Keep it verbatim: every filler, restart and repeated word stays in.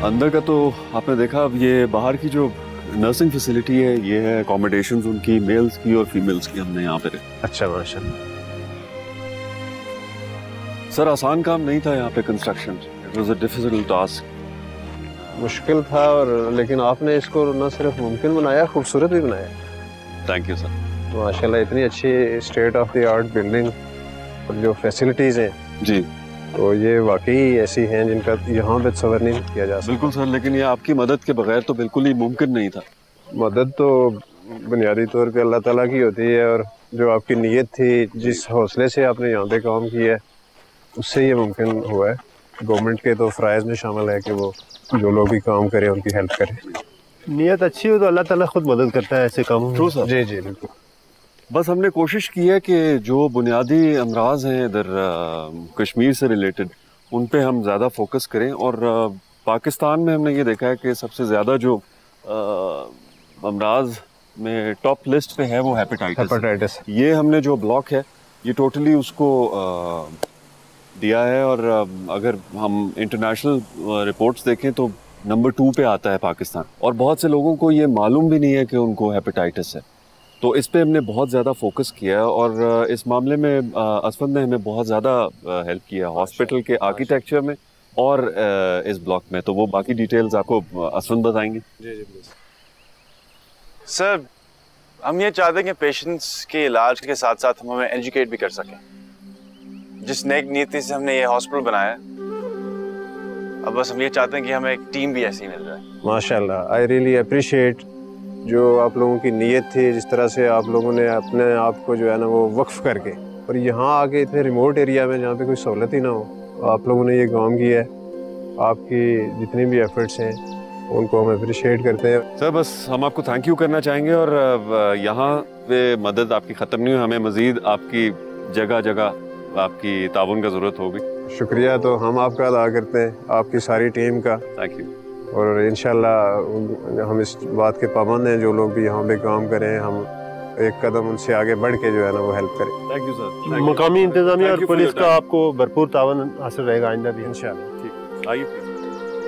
अंदर का तो आपने देखा। अब ये बाहर की जो नर्सिंग फैसिलिटी है, ये है अकोमोडेशंस उनकी मेल्स की और फीमेल्स की हमने यहाँ पे रखी। अच्छा माशाल्लाह। सर आसान काम नहीं था यहाँ पे construction. It was a difficult task. मुश्किल था, और लेकिन आपने इसको न सिर्फ मुमकिन बनाया, खूबसूरत भी बनाया। Thank you sir. माशाल्लाह, इतनी अच्छी state of the art building और जो फैसिलिटीज़ हैं जी, तो ये वाकई ऐसी हैं जिनका यहाँ पे तस्वर नहीं किया जा सकता। बिल्कुल सर, लेकिन ये आपकी मदद के बगैर तो बिल्कुल ही मुमकिन नहीं था। मदद तो बुनियादी तौर पे अल्लाह ताला की होती है, और जो आपकी नीयत थी, जिस हौसले से आपने यहाँ पे काम किया है, उससे ये मुमकिन हुआ है। गवर्नमेंट के तो फ़राइज़ में शामिल है कि वो जो लोग भी काम करें उनकी हेल्प करें। नीयत अच्छी हो तो अल्लाह ताला खुद मदद करता है ऐसे कामों में। True sir. जी जी बिल्कुल। बस हमने कोशिश की है कि जो बुनियादी अमराज हैं इधर कश्मीर से रिलेटेड, उन पे हम ज़्यादा फोकस करें। और आ, पाकिस्तान में हमने ये देखा है कि सबसे ज़्यादा जो अमराज में टॉप लिस्ट पे है वो हेपेटाइटिस। हेपेटाइटिस ये हमने जो ब्लॉक है ये टोटली उसको आ, दिया है। और आ, अगर हम इंटरनेशनल रिपोर्ट्स देखें तो नंबर टू पे आता है पाकिस्तान। और बहुत से लोगों को ये मालूम भी नहीं है कि उनको हेपेटाइटिस है। तो इस पे हमने बहुत ज़्यादा फोकस किया है, और इस मामले में असफद ने हमें बहुत ज़्यादा हेल्प किया हॉस्पिटल के आर्किटेक्चर में और इस ब्लॉक में। तो वो बाकी डिटेल्स आपको असफद बताएंगे। जी जी प्लीज। सर, हम ये चाहते हैं कि पेशेंट्स के इलाज के साथ साथ हम हमें एजुकेट भी कर सकें। जिस नेक नीति से हमने ये हॉस्पिटल बनाया, अब बस हम ये चाहते हैं कि हमें एक टीम भी ऐसी मिल जाए। माशाल्लाह, आई रियली अप्रिशिएट जो आप लोगों की नीयत थी, जिस तरह से आप लोगों ने अपने आप को जो है ना वो वक्फ करके, और यहाँ आके इतने रिमोट एरिया में जहाँ पे कोई सहूलत ही ना हो, आप लोगों ने ये काम किया है। आपकी जितनी भी एफर्ट्स हैं उनको हम अप्रिशिएट करते हैं। सर बस हम आपको थैंक यू करना चाहेंगे, और यहाँ पे मदद आपकी ख़त्म नहीं हुई। हमें मज़ीद आपकी जगह जगह आपकी ताउन का ज़रूरत होगी। शुक्रिया तो हम आपका अदा करते हैं, आपकी सारी टीम का। Thank you. और इंशाल्लाह हम इस बात के पाबंद हैं, जो लोग भी यहाँ पे काम करें, हम एक कदम उनसे आगे बढ़ के जो है ना वो हेल्प करें। Thank you sir. मकामी इंतजामिया और पुलिस का आपको भरपूर तावन हासिल रहेगा आइंदा भी इंशाल्लाह। ठीक, आइए।